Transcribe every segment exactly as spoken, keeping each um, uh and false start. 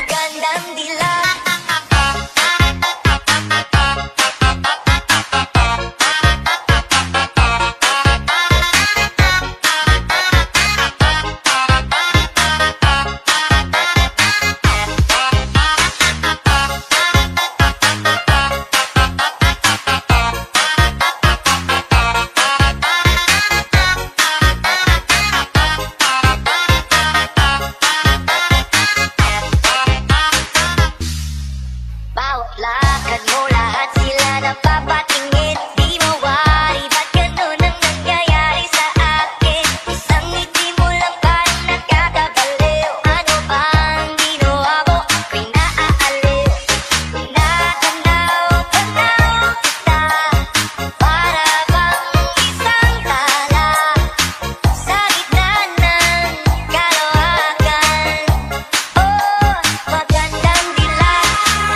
Magandang dilag. Lakad mo lahat sila napapatingin. Di mawari, ba't ganun ang nangyayari sa akin? Isang ngiti mo lang parang nakakabaliw. Ano bang ginawa mo? Ako'y naaaliw. Natanaw-tanaw kita, para bang isang tala sa gitna ng kalawakan. Oh, magandang dilag.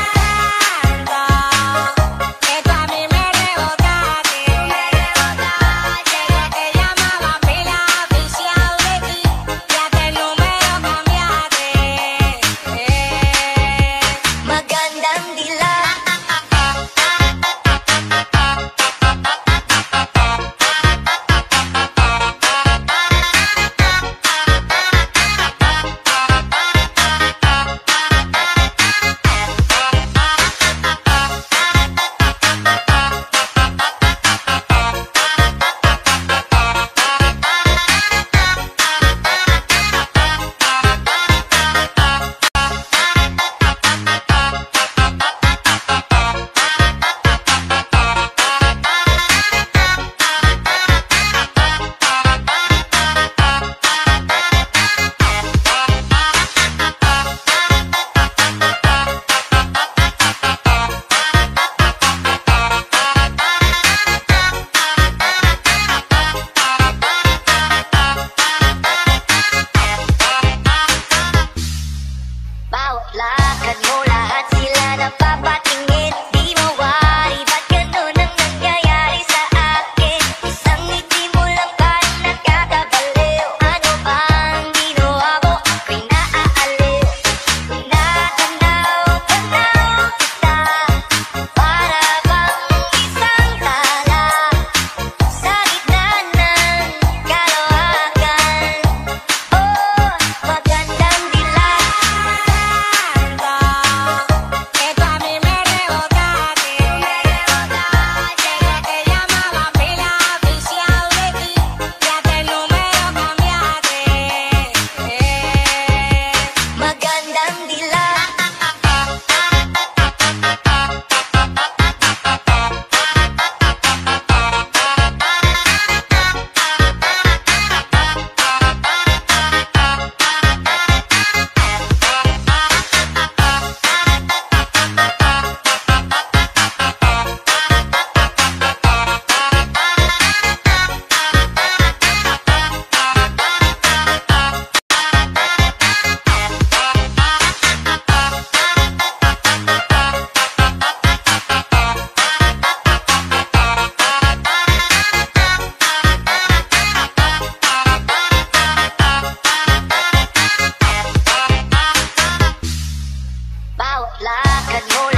Lakad mo lahat sila napapatingin. Di mawari, ba't ganun ang nangyayari sa akin? Isang ngiti mo lang parang nakakabaliw. Ano bang ginawa mo? Ako'y naaaliw. Natanaw-tanaw kita, para bang isang tala sa gitna ng kalawakan. Oh, magandang dilag. Magandang dilag. Lakad mo